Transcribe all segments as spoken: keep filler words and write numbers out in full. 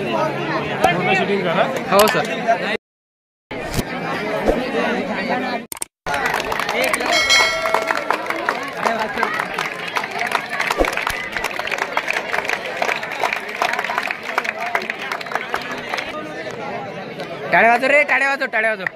Shooting करा। हो sir. टाळ्या वाजव रे, टाळ्या वाजव, टाळ्या वाजव।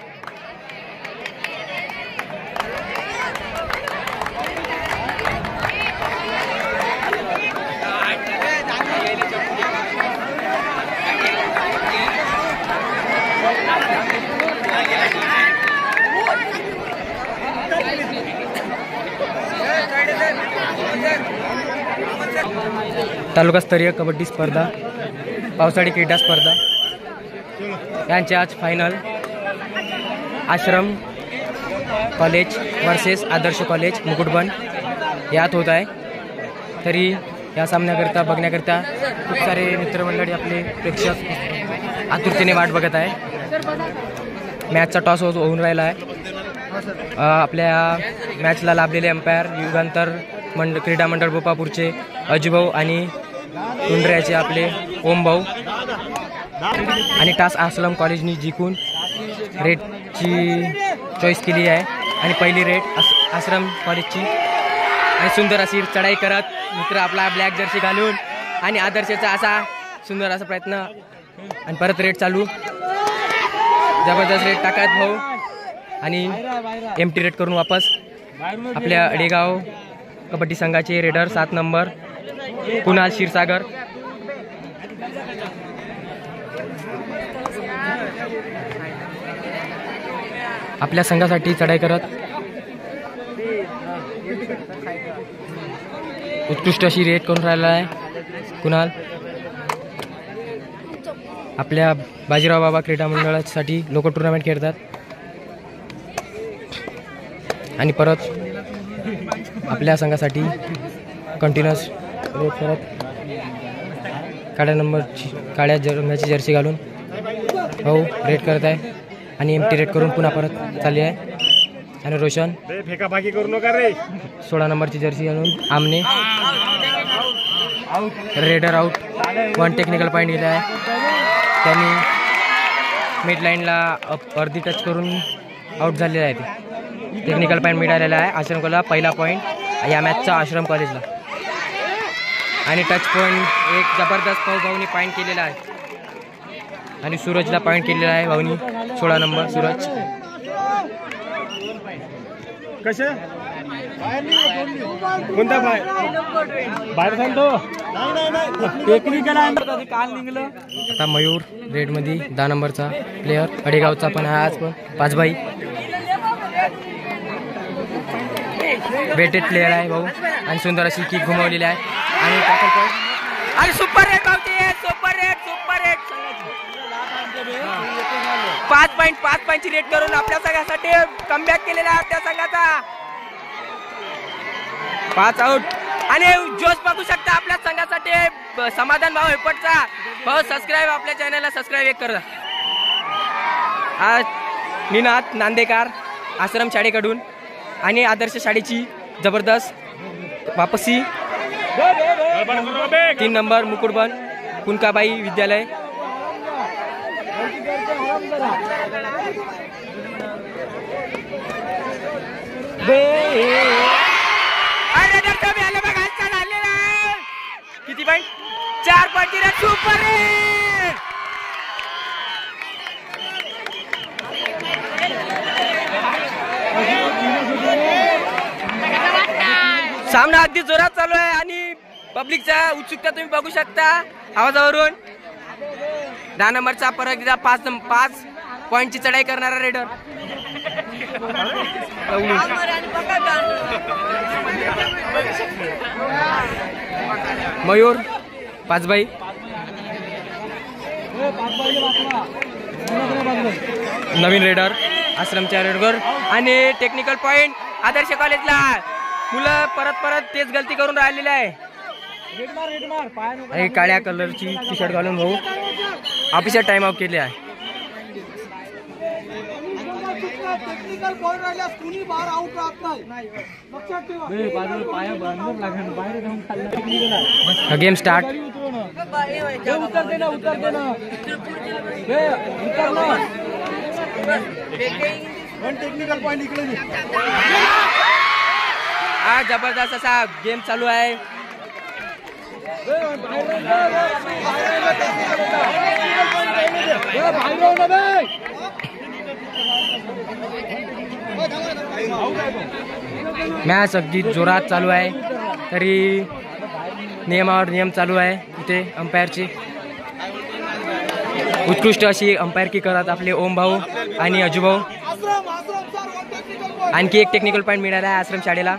तालुकास्तरीय कबड्डी स्पर्धा, पावसाळी क्रीडा स्पर्धा यांचे आज final Ashram college versus Adarsh college Mukutban यात होत आहे। तरी या सामन्याकरता बघण्याकरता खूप सारे मित्रमंडळी आपले प्रेक्षक आतुरतेने वाट बघत आहे। मॅचचा टॉस होऊन राहिला आहे। आपल्या मॅचला लाभलेले अंपायर युगांतर मंड क्रीडा मंडळ बोपापूरचे अजिभाऊ आणि टुंडऱ्याचे आपले ओम भाऊ आणि टास आसलम कॉलेजनी जिंकून रेडची चॉईस केली आहे आणि पहिली रेड आस आश्रम कॉलेजची आणि सुंदर अशी चढाई करत मित्र आपला ब्लॅक जर्सी घालून आणि आदर्शचा असा सुंदर असा प्रयत्न आणि परत रेड चालू जबरदस्त रेड टाकत भाऊ आणि एम टी रेड करून वापस आपल्या अडेगाव कबड्डी संघाचे रेडर सात नंबर कुणाल क्षीरसागर आपल्या संघासाठी चढाई करत उत्कृष्ट अशी रेड करून राहिला आहे। कुणाल आपल्या बाजीराव बाबा क्रीडा मंडळासाठी लोक टुर्नामेंट खेळतात आणि परत आपल्या संघासाठी कंटिन्युअस रेड करत काळ्या नंबरची काळ्या रंगाची जर्सी घालून भाऊ रेड करत आहे आणि एम टी रेड करून पुन्हा परत चालली आहे आणि रोशन फेकाफाकी करू नका रे सोळा नंबरची जर्सी घालून आमने raider out one technical point दिला आहे। त्यांनी मिड लाईनला अर्धी टच करून आउट झालेला आहे। ते टेक्निकल पॉईंट मिळालेला आहे आश्रम कॉलेजला पहिला पॉईंट या मॅचचा आश्रम कॉलेजला आणि टच पॉईंट एक जबरदस्त भाऊ भाऊनी पॉईंट केलेला आहे आणि सूरजला पॉईंट केलेला आहे भाऊनी सोळा नंबर सूरज कसे कोणता बाय बाहेर सांगतो टेक्निकल आहे काल निघलं। आता मयूर रेडमध्ये दहा नंबरचा प्लेयर अडेगावचा पण आहे आज पण पाचबाई वेटेड प्लेयर आहे भाऊ आणि सुंदर अशी किक घुमवलेली आहे आणि टॅकल पॉईंट आणि सुपर रेड भाऊची सुपर रेड सुपर रेड पाच पॉईंट पाच पॉईंटची रेड करून आपल्या संघासाठी कमबॅक केलेला आहे आपल्या संघाचा पाच आउट आणि जोश बघू शकता आपल्या संघासाठी समाधान भाऊ हेपटचा भाऊ सबस्क्राईब आपल्या चॅनलला सबस्क्राईब एक करा। आज निनाद नांदेकर आश्रम शाळेकडून आणि आदर्श शाळेची जबरदस्त वापसी तीन नंबर मुकुटबन कुनकाबाई विद्यालय किती पॉईंट चार पॉईंट सुपर रेड सामना अगदी जोरात चालू आहे आणि पब्लिकचा उत्सुकता तुम्ही बघू शकता आवाजावरून। दहा नंबरचा परत एकदा पाच पाच पॉईंटची चढाई करणारा रेडर मयूर पाचबाई नवीन रेडर आश्रमच्या रेडर आणि टेक्निकल पॉइंट आदर्श कॉलेजला मुलं परत परत तेच गलती करून राहिलेली आहे। आणि काळ्या कलरची टी शर्ट घालून भाऊ ऑफिशियल टाइम आउट केले आहे। टेक्निकल पॉइंट राहिल्यास कुणी बाहेर आउट राहत नाही, लक्षात ठेवा. Game start. उतर दे ना, उतर दे ना, उतर ना. वन टेक्निकल पॉइंट इकडे दे. हा जबरदस्त असा गेम चालू आहे. मॅच अगदी जोरात चालू आहे, तरी नियमावर नियम चालू आहे इथे. अंपायरची उत्कृष्ट अशी अंपायरकी करत आपले ओम भाऊ आणि अजू भाऊ. आणखी एक टेक्निकल पॉईंट मिळाला आहे आश्रम शाळेला.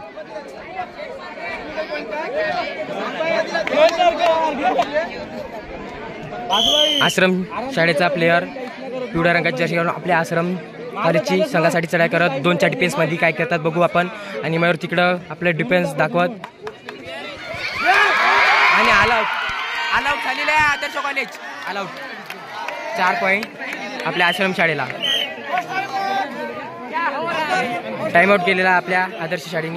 आश्रम शाळेचा प्लेयर पिवळ्या रंगाची जर्सी घालून आपल्या आश्रम कॉलेजची संघासाठी चढाई करत दोनच्या डिफेन्समध्ये काय करतात बघू आपण. आणि मयूर तिकडं आपले डिफेन्स दाखवत. आणि ऑल आउट ऑल आउट झालेलं आहे आदर्श कॉलेज. All out. चार पॉईंट आपल्या आश्रम शाळेला. टाइम आउट केलेला आपल्या आदर्श शाळेने.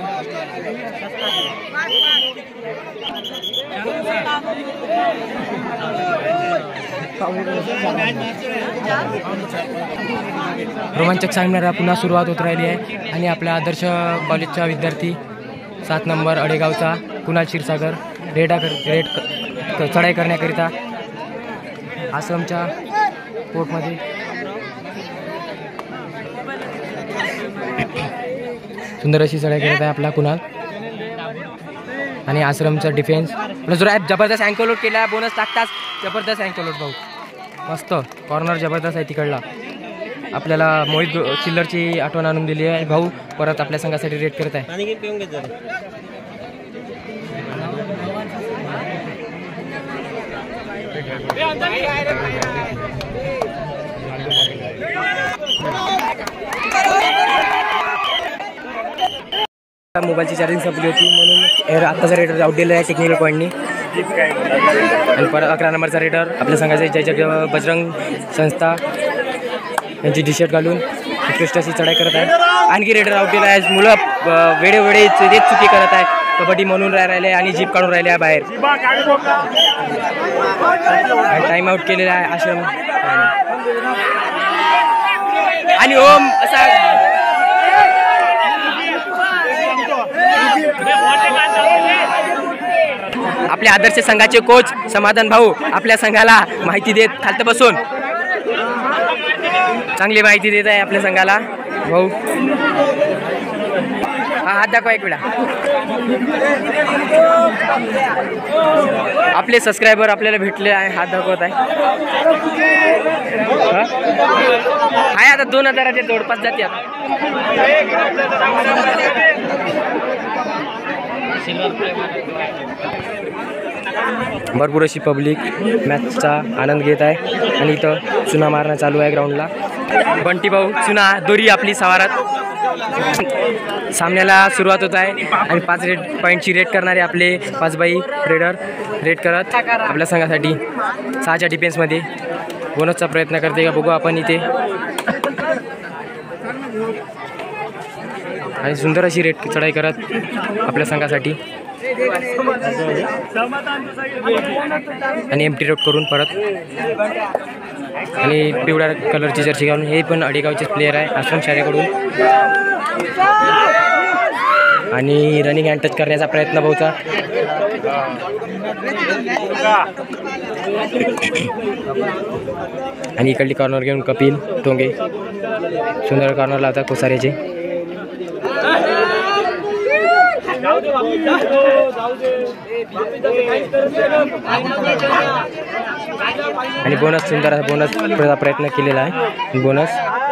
रोमांचक सामन्याला पुन्हा सुरुवात होत राहिली आहे. आणि आपल्या आदर्श कॉलेजचा विद्यार्थी सात नंबर अडेगावचा कुणाल क्षीरसागर रेडा कर रेड चढाई करण्याकरिता आश्रमच्या कोर्टमध्ये. सुंदर अशी चढाई करत आहे आपला कुणाल. आणि आश्रमचा डिफेन्स प्लस जबरदस्त अँकल आउट केला. बोनस टाकताच जबरदस्त अँकल आउट भाऊ. मस्त कॉर्नर जबरदस्त आहे तिकडला. आपल्याला मोहित चिल्लरची आठवण आणून दिली आहे. भाऊ परत आपल्या संघासाठी रेड करत आहे. मोबाईलची चार्जिंग संपली होती म्हणून आत्ताचा रेडर आउट दिला आहे टेक्निकल पॉईंटनी. आणि परत अकरा नंबरचा रेडर आपल्या संघाचे जय जग बजरंग संस्था यांची टी शर्ट घालून उत्कृष्ट अशी चढाई करत आहे. आणखी रेडर आउट दिला आहे. मुलं वेळोवेळी तेच चुकी करत आहे. कबड्डी म्हणून राहिले आणि जीप काढून राहिले आहे बाहेर. टाइम आउट केलेला आहे आश्रम. आणि ओम असा आपल्या आदर्श संघाचे कोच समाधान भाऊ आपल्या संघाला माहिती देत खालत बसून चांगली माहिती देत आहे आपल्या संघाला भाऊ. हा हात दाखवा एक वेळा. आपले सबस्क्रायबर आपल्याला भेटले आहे. हात दाखवत आहे. आहे आता दोन हजाराच्या जवळपास जाते आता. भरपूर अशी पब्लिक मॅचचा आनंद घेत आहे. आणि इथं चुना मारणं चालू आहे ग्राउंडला. बंटी भाऊ चुना दोरी आपली सवारात. सामन्याला सुरुवात होत आहे. आणि पाच रेड पॉईंटची रेड करणारे आपले पाच बाई रेडर रेड करत आपल्या संघासाठी सहाच्या डिफेन्समध्ये बोनसचा प्रयत्न करते का बघू आपण इथे. आणि सुंदर अशी रेड चढाई करत आपल्या संघासाठी. आणि एमटी रोड करून परत. आणि पिवळ्या कलरची जर्सी घालून हे पण अडेगावचेच प्लेयर आहे आश्रम शाळेकडून. आणि रनिंग अँड टच करण्याचा प्रयत्न बहुता. आणि इकडली कॉर्नर घेऊन कपिल टोंगे सुंदर कॉर्नर लावतात कोसाऱ्याचे. आणि बोनस सुंदर बोनस प्रयत्न केलेला आहे. बोनस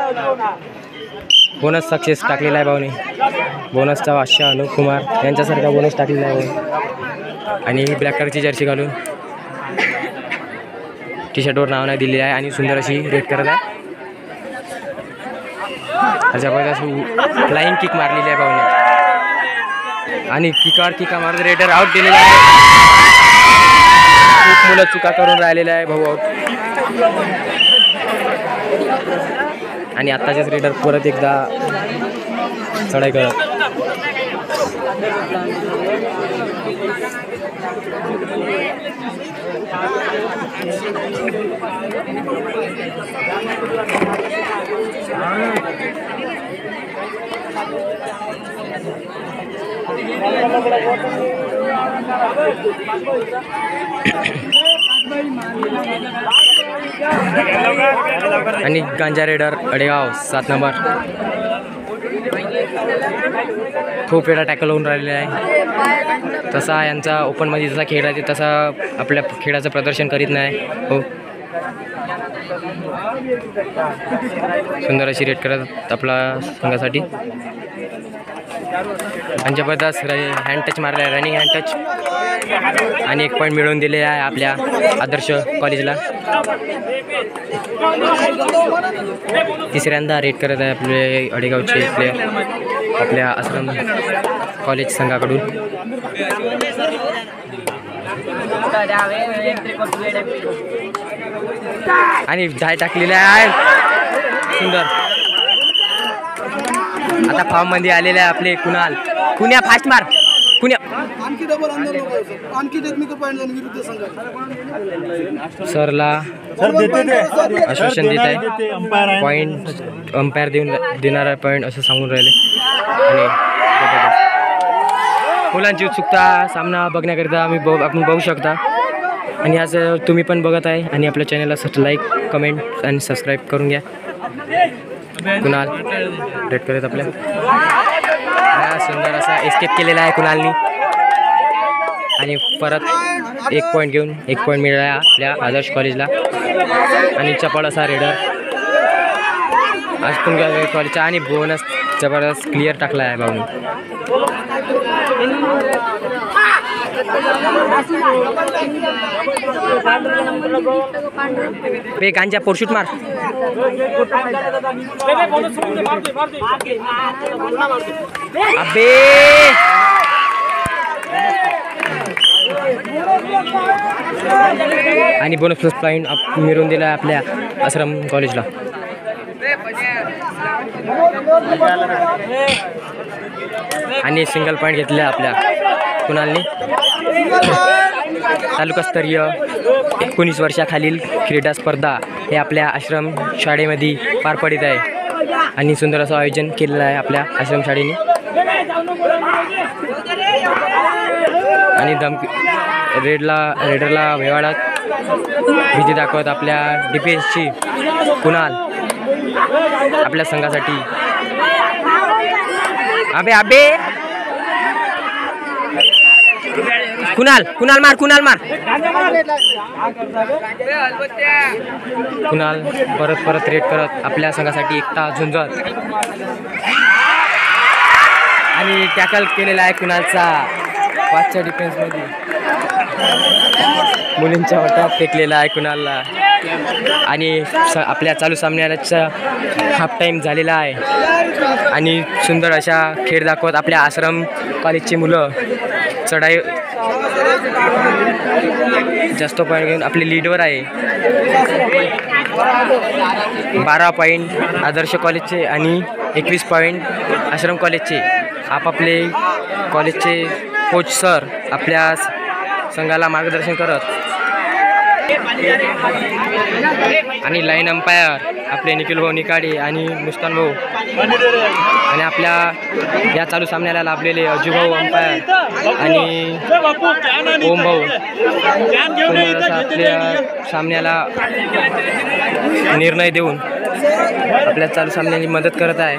बोनस सक्सेस टाकलेला आहे भाऊने. बोनसचा बादशाह अनुप कुमार यांच्यासारखा बोनस टाकलेला आहे. आणि ब्लॅक कलरची जर्सी घालून टी शर्टवर नाव नाही दिलेलं आहे. आणि सुंदर अशी रेड करत आहे. जबरदस्त फ्लाइंग किक मारलेली आहे भाऊने. आणि किकार किका मारत रेडर आउट दिलेला आहे. खूप मुलं चुका करून राहिलेला आहे भाऊ आउट. आणि आत्ताचेच रेडर परत एकदा चढाई करत. आणि गांजा रेडर अडेगाव सात नंबर खूप वेळा टॅकल होऊन राहिलेला आहे. तसा यांचा ओपनमध्ये जसा खेळ आहे तसा आपल्या खेळाचं प्रदर्शन करीत नाही. हो, सुंदर अशी रेड करत आपला संघासाठी. आणि जबरदस्त हँड टच मारला आहे, रनिंग हँड टच, आणि एक पॉईंट मिळवून दिले आहे आपल्या आदर्श कॉलेजला. तिसऱ्यांदा रेड करत आहे आपले अडेगावचे प्लेयर आपल्या आश्रम कॉलेज संघाकडून. आणि जाय टाकलेले आहे सुंदर. आता फॉर्म मध्ये आलेले आहे आपले कुणाल. कुण्या फास्ट मार कुण्या. आणखी डबल अंदर नको, आणखी टेक्निकल पॉईंट विरुद्ध संघाला सरला आश्वासन देत आहे, पॉईंट अंपायर देऊन देणार आहे पॉईंट असं सांगून राहिले. आणि मुलांची उत्सुकता सामना बघण्याकरिता आम्ही ब आपण बघू शकता. आणि आज तुम्ही पण बघत आहे आणि आपल्या चॅनलला सट लाईक कमेंट आणि सबस्क्राईब करून घ्या. कुणाल रेड करत आपल्या सुंदर असा एस्केप केलेला आहे कुणालनी. आणि परत एक पॉईंट घेऊन एक पॉईंट मिळाला आपल्या आदर्श कॉलेजला. आणि चपळ असा रेडर आज पण कॉलेजचा. आणि बोनस जबरदस्त क्लिअर टाकला आहे भाऊनी. बे गांजा पोरशूट मार. अबे आणि बोनस प्लस पॉईंट मिळवून दिला आपल्या आश्रम कॉलेजला. आणि सिंगल पॉईंट घेतला आपल्या कुणालनी. तालुकास्तरीय एकोणीस वर्षाखालील क्रीडा स्पर्धा हे आपल्या आश्रम शाळेमध्ये पार पडत आहे. आणि सुंदर असं आयोजन केलेलं आहे आपल्या आश्रम शाळेने. आणि धमकी रेडला रेडरला भेवाडात भीती दाखवत आपल्या डिफेन्सची कुणाल आपल्या संघासाठी. अबे अबे कुणाल कुणाल मार कुणाल मार. कुणाल परत परत रेड करत आपल्या संघासाठी एकटा झुंजत. आणि टॅकल केलेला आहे कुणालचा पाचच्या डिफेन्समध्ये. मुलींच्या वाट्यात फेकलेला आहे कुणालला. आणि आपल्या चालू सामन्याचा हाफ टाईम झालेला आहे. आणि सुंदर अशा खेळ दाखवत आपल्या आश्रम कॉलेजची मुलं चढाई जास्त पॉईंट घेऊन आपली लीडवर आहे. बारा पॉईंट आदर्श कॉलेजचे आणि एकवीस पॉईंट आश्रम कॉलेजचे. आपापले कॉलेजचे कोच सर आपल्या संघाला मार्गदर्शन करत. आणि लाईन अंपायर आपले निखिल भाऊ निकाडे आणि मुस्तान भाऊ. आणि आपल्या या चालू सामन्याला लाभलेले अजू भाऊ अंपायर आणि ओम भाऊ आपल्या सामन्याला निर्णय देऊन आपल्या चालू सामन्याची मदत करत आहे.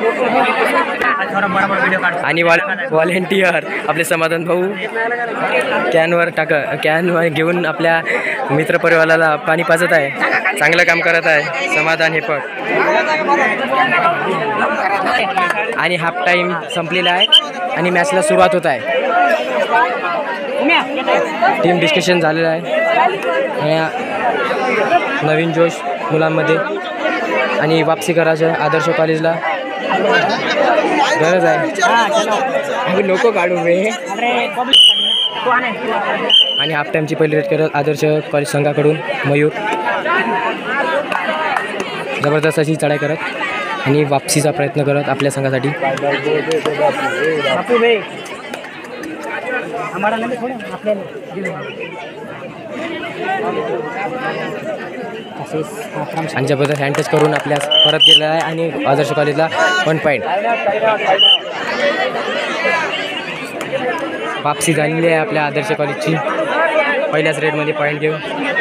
आणि व्हॉलेंटियर आपले समाधान भाऊ कॅनवर टाक कॅनवर घेऊन आपल्या मित्रपरिवाराला पाणी पाजत आहे. चांगलं काम करत आहे समाधान हे पण. आणि हाफ टाईम संपलेला आहे आणि मॅचला सुरुवात होत आहे. टीम डिस्कशन झालेलं आहे नवीन जोश मुलांमध्ये. आणि वापसी करायचं आदर्श कॉलेजला गरज आहे. लोक काढू रे. आणि हाफ टाईमची पहिली रेड करत आदर्श कॉलेज संघाकडून मयूर जबरदस्त अशी चढाई करत आणि वापसीचा प्रयत्न करत आपल्या संघासाठी. आणि जबरदस्त हँड टच करून आपल्यास परत गेलेला आहे आणि आदर्श कॉलेजला वन पॉईंट. वापसी झालेली आहे आपल्या आदर्श कॉलेजची पहिल्याच रेडमध्ये पॉईंट घेऊन.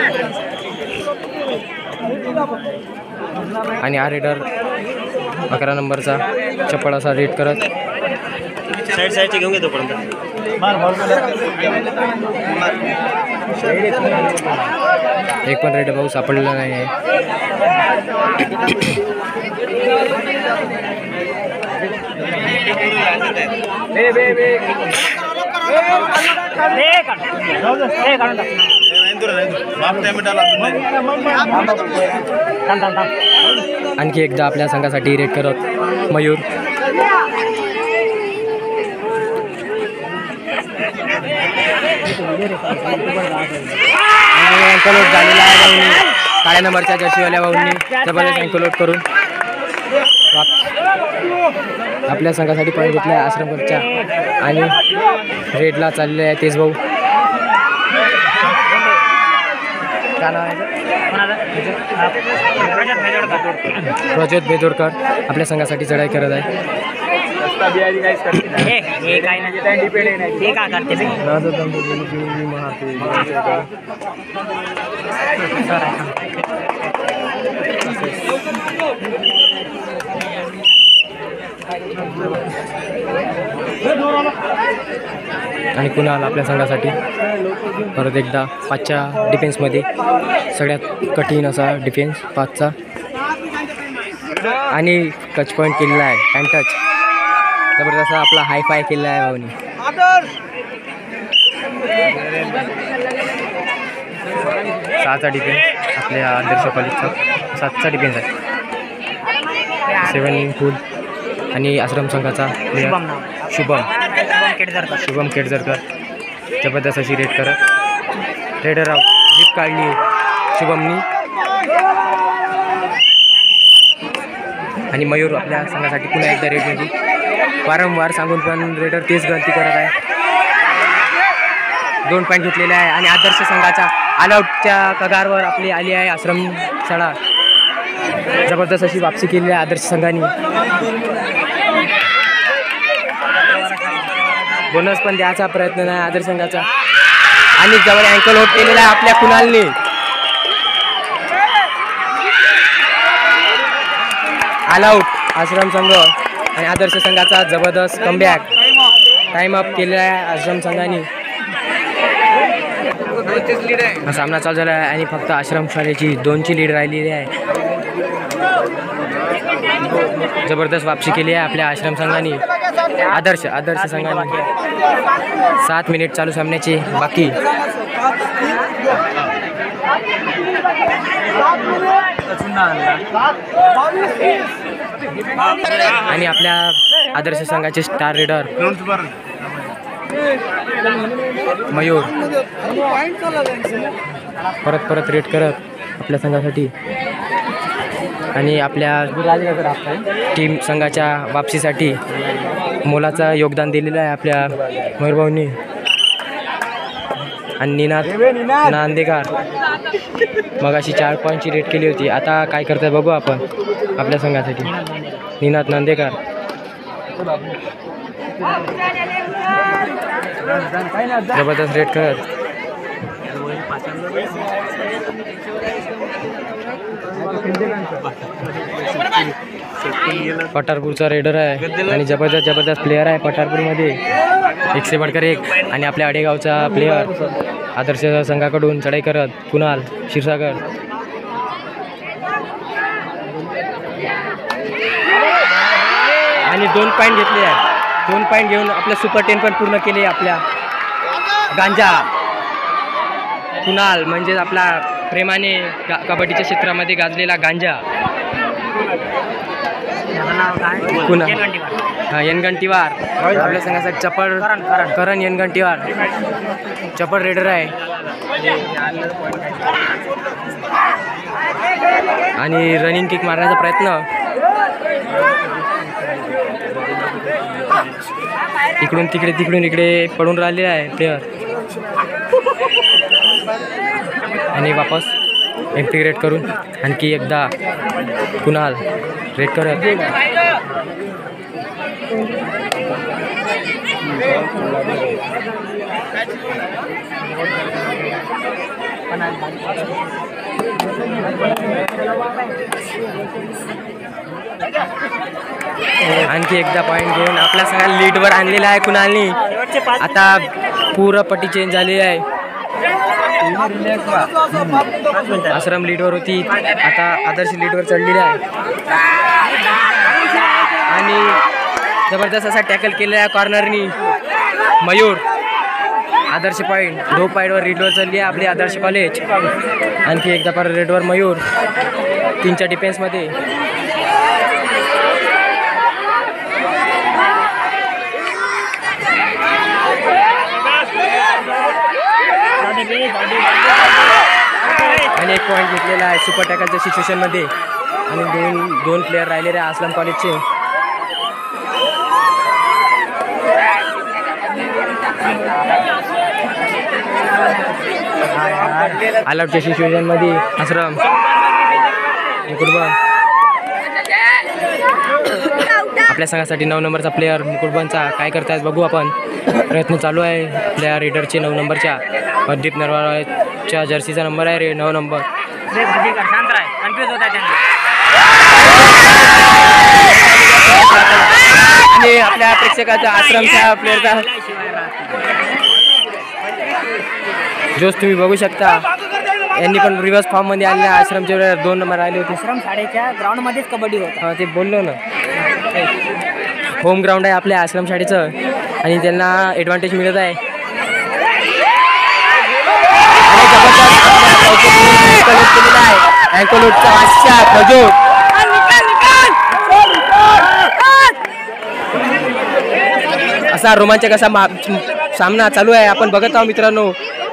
आणि हा रेडर अकरा नंबरचा चप्पल असा रेड करत साईड साईडचे घेऊन घेतो पर्यंत एक पण रेड भाऊ सापडलेला नाही आहे. आणखी एकदा आपल्या संघासाठी रेड करत मयूर. अँकलोट झालेला आहे भाऊंनी, काळ्या नंबरच्या जर्सीवाल्या भाऊंनी जबरदस्त अँकलोट करून आपल्या संघासाठी पॉईंट घेतला आहे आश्रमपूरच्या. आणि रेडला चाललेले आहे तेज भाऊ. काय नाव आहे प्रज्योत बेदोडकर आपल्या संघासाठी चढाई करत आहे. आणि कुणाल आपल्या संघासाठी परत एकदा पाचच्या डिफेन्समध्ये सगळ्यात कठीण असा डिफेन्स पाचचा. आणि टच पॉईंट केलेला आहे हँड टच जबरदस्त आपला हाय फाय केलेला आहे भाऊनी. सहाचा डिफेन्स आपल्या आदर्श कॉलेजचा सातचा डिफेन्स आहे. Seven in full. आणि आश्रम संघाचा शुभम शुभम केडझरकर जबरदस्त अशी रेड करत रेडर आउट जीप काढली शुभमनी. आणि मयूर आपल्या संघासाठी पुन्हा एकदा रेडमध्ये वारंवार सांगून पण रेडर तेच गलती करत आहे. दोन पॉईंट घेतलेले आहे आणि आदर्श संघाच्या ऑलआउटच्या कगारवर आपली आली आहे आश्रम शाळा. जबरदस्त अशी वापसी केलेली आहे आदर्श संघाने. बोनस पण द्यायचा प्रयत्न नाही आदर्श संघाचा. आणि जवळ अँकल होट केलेला आहे आपल्या कुणालने. ऑल आउट आश्रम संघ आणि आदर्श संघाचा जबरदस्त कमबॅक. टाइम अप केलेला आहे आश्रम संघाने. हा सामना चालू झाला आहे आणि फक्त आश्रम शाळेची दोनची लीड राहिलेली आहे. जबरदस्त वापसी केली आहे आपल्या आश्रम संघाने. आदर्श आदर्श संघाने सात मिनिट चालू सामन्याचे बाकी. आणि आपल्या आदर्श संघाचे स्टार रेडर मयूर परत परत रेड करत आपल्या संघासाठी. आणि आपल्या टीम संघाच्या वापसीसाठी मोलाचं योगदान दिलेलं आहे आपल्या मयूरभाऊंनी. आणि निनाद नांदेकर मगाशी चार पॉईंटची रेट केली होती. आता काय करतात बघू आपण आपल्या संघासाठी. निनाद नांदेकर जबरदस्त रेट करत पठारपूरचा रेडर आहे आणि जबरदस्त जबरदस्त प्लेयर आहे पठारपूरमध्ये. एक से बढ़कर एक. आणि आपल्या अडेगावचा प्लेयर आदर्श संघाकडून चढाई करत कुणाल क्षीरसागर. आणि दोन पॉईंट घेतले आहे. दोन पॉईंट घेऊन आपलं सुपर टेन पण पूर्ण केले आपल्या गांजा कुणाल म्हणजे आपला प्रेमाने गा कबड्डीच्या क्षेत्रामध्ये गाजलेला गांजा कुणाल. हां यनगंटीवार आपल्या संघासाठी चपळ करण यनगंटीवार चपळ रेडर आहे. आणि रनिंग किक मारण्याचा प्रयत्न. इकडून तिकडे तिकडून इकडे पडून राहिले आहे प्लेयर. आणि वापस एम्प्टी रेड करून आणखी एकदा कुणाल रेड करत. आणखी एकदा पॉईंट घेऊन आपल्या सगळ्या लीडवर आणलेला आहे कुणालनी. आता पूर्ण पट्टी चेंज झाली आहे. आश्रम लीडवर होती, आता आदर्श लीडवर चढलेली आहे. आणि जबरदस्त असा टॅकल केलेला आहे कॉर्नरनी मयूर. आदर्श पॉईंट दो पॉईंटवर लीडवर चढली आहे आपली आदर्श कॉलेज. आणखी एकदा परत रेडवर मयूर तीनच्या डिफेन्समध्ये. आणि एक पॉईंट घेतलेला आहे सुपर टॅकलच्या सिच्युएशनमध्ये. आणि दोन दोन प्लेयर राहिलेले आहे आसलम कॉलेजचे. आलाउटच्या सिच्युएशनमध्ये आश्रम मुकुटबन. आपल्या संघासाठी नऊ नंबरचा प्लेयर मुकुटबनचा काय करतायत बघू आपण. प्रयत्न चालू आहे प्लेयर रेडरचे नऊ नंबरच्या. प्रदीप नरवाळच्या जर्सीचा नंबर आहे रे नऊ नंबर. आणि आपल्या प्रेक्षकाचा आश्रमच्या प्लेयरचा जोश तुम्ही बघू शकता. यांनी पण रिव्हर्स फॉर्म मध्ये आलेल्या आश्रमचे दोन नंबर आले होते. आश्रम शाळेच्या ग्राउंड मध्येच कबड्डी होता. हां ते बोललो ना. होम ग्राउंड आहे आपल्या आश्रम शाळेचं आणि त्यांना ॲडव्हान्टेज मिळत आहे. असा रोमांचक असा सामना चालू आहे आपण बघत आहोत मित्रांनो.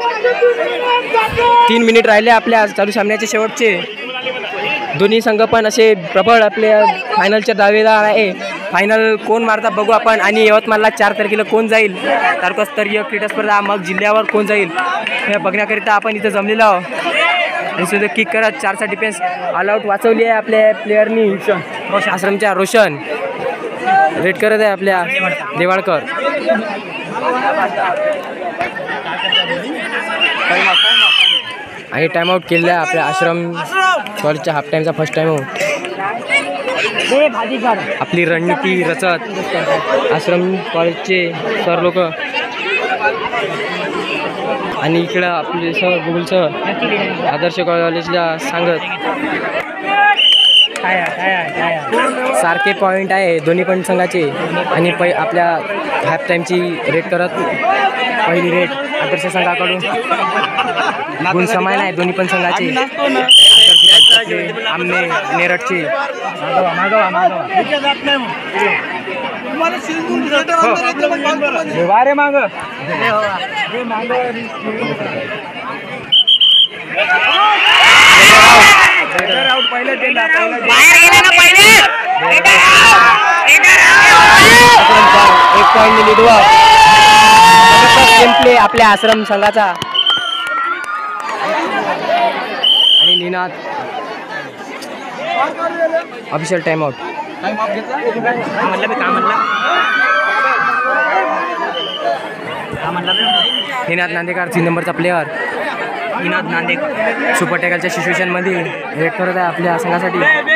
तीन मिनिट राहिले आपल्या चालू सामन्याचे शेवटचे. दोन्ही संघ पण असे प्रबळ आपल्या फायनलच्या दावेदार आहे. फायनल कोण मारतात बघू आपण. आणि यवतमाळला चार तारखेला कोण जाईल तालुकास्तरीय क्रीडा स्पर्धा, मग जिल्ह्यावर कोण जाईल हे बघण्याकरिता आपण इथं जमलेलो आहोत. किक करत चारचा डिफेन्स ऑल आउट वाचवली आहे आपल्या प्लेयरनी. आश्रमच्या रोशन रेड करत आहे आपल्या देवाळकर. आणि टाइमआउट केलेला आहे आपल्या आश्रम कॉलेजच्या हाफ टाईमचा फर्स्ट टाइम आउट. आपली रणनीती रचत आश्रम कॉलेजचे सर लोक. आणि इकडं आपले सर गुगल सर आदर्श कॉलेजला सांगत. सारखे पॉईंट आहे दोन्ही पण संघाचे. आणि पै आपल्या हाफ टाईमची रेड करत पहिली रेड आदर्श संघाकडून. गुण समान आहे दोन्ही पण संघाचे. आमने नेरटचे वारे माग एक पॉईंट लीडवर प्ले आपल्या आश्रम संघाचा. आणि Ninad official time out. Ninad Nandekar तीन नंबरचा प्लेयर. निनाद नांदेकर सुपर टॅकलच्या सिच्युएशनमध्ये रेड करत आहे आपल्या संघासाठी.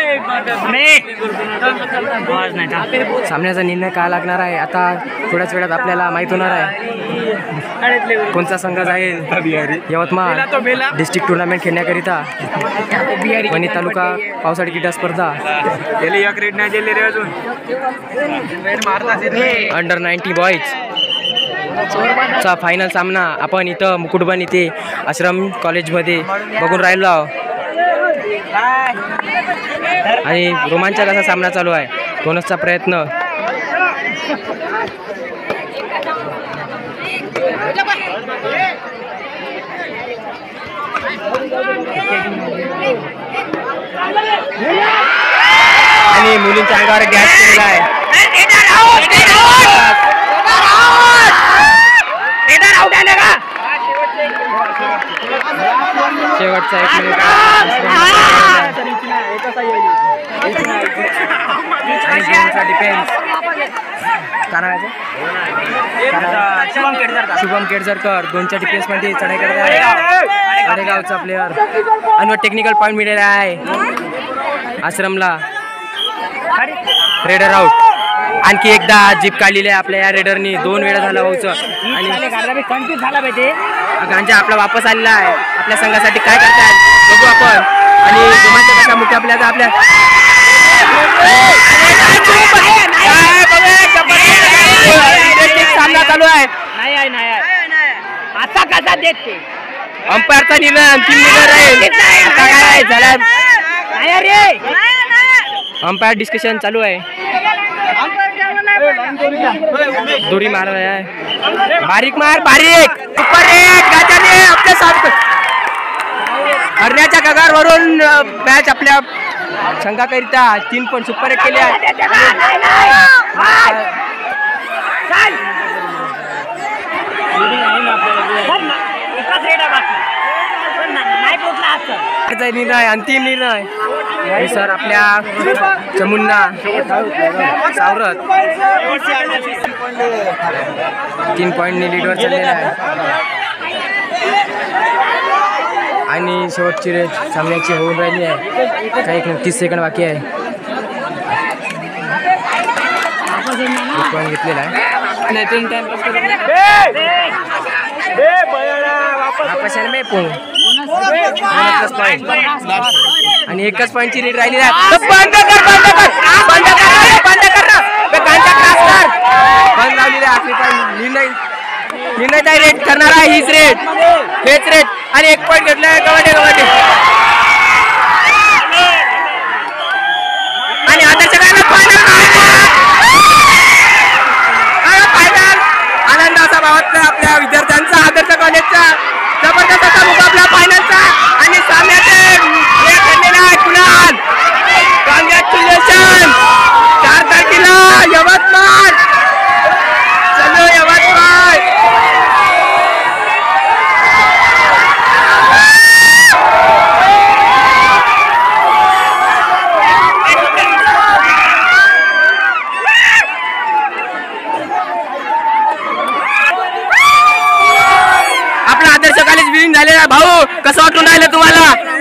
सामन्याचा निर्णय काय लागणार आहे आता थोड्याच वेळात आपल्याला माहीत होणार आहे. कोणता संघ जाईल यवतमाळ डिस्ट्रिक्ट टुर्नामेंट खेळण्याकरिता. वणी तालुका पावसाळी क्रीडा स्पर्धा अंडर नाईन्टी बॉईज चा फायनल सामना आपण इथं मुकुटबन इथे आश्रम कॉलेजमध्ये बघून राहिलो आहोत. आणि रोमांचक असा सामना चालू आहे. बोनसचा प्रयत्न. आणि मुलींच्या अंगावर गॅस केलेला आहे. शेवटचा एक मिनिट डिफेन्स शुभम केडझरकर दोनच्या डिफेन्स मध्ये चढाई करत आहे. अडेगावचा प्लेअर आणि टेक्निकल पॉईंट मिळालेला आहे आश्रमला. Raider out. आणखी एकदा जीप काढलेली आहे आपल्या या रेडरनी. दोन वेळा झाला भाऊचं आणि कन्फ्यूज झाला पाहिजे. गांजा आपला वापस आलेला आहे. आपल्या संघासाठी काय करतात बघू आपण. आणि जोमाच्या कशा मुख्य आपल्या आपल्या सामना चालू आहे. नाही नाही आता कसा देते अंपायरचा निर्णय अंतिम निर्णय राहील. काय झाला अंपायर डिस्कशन चालू आहे. दोरी मार आहे. बारीक मार बारीक सुपर रेट गाजाने आपल्या साथ हरण्याच्या कगारवरून मॅच आपल्या संघाकरिता तीन पण सुपर रेट केले आहे. निर्णय अंतिम निर्णय सर आपल्या चमुन्ना सावरत तीन पॉईंटनी लीडवर चाललेला आहे. आणि शेवटची रेट सामन्याची होऊन राहिली आहे. काही तीस सेकंड बाकी आहे. एक पॉईंट घेतलेला आहे. आणि एकच पॉईंटची लीड राहिली आहे. बंद कर बंद कर बंद कर बंद कर बंद लावलेली आहे. आपली पण निर्णय निर्णय रेट करणारा हीच रेट हेच रेट. आणि एक पॉईंट घेतला आहे कबड्डी कबड्डी. आणि आदर्श फायनल आनंद असा भावातला आपल्या विद्यार्थ्यांचा आदर्श कॉलेजचा जबरदस्त असा मुकाबला फायनलचा. आणि सामन्याचे कुणाल कॉंग्रॅच्युलेशन. चार तारखेला यवतमाळ चलो यवतमाळ. आपला आदर्श कॉलेज विन झालेला भाऊ कसं वाटून राहिलं तुम्हाला.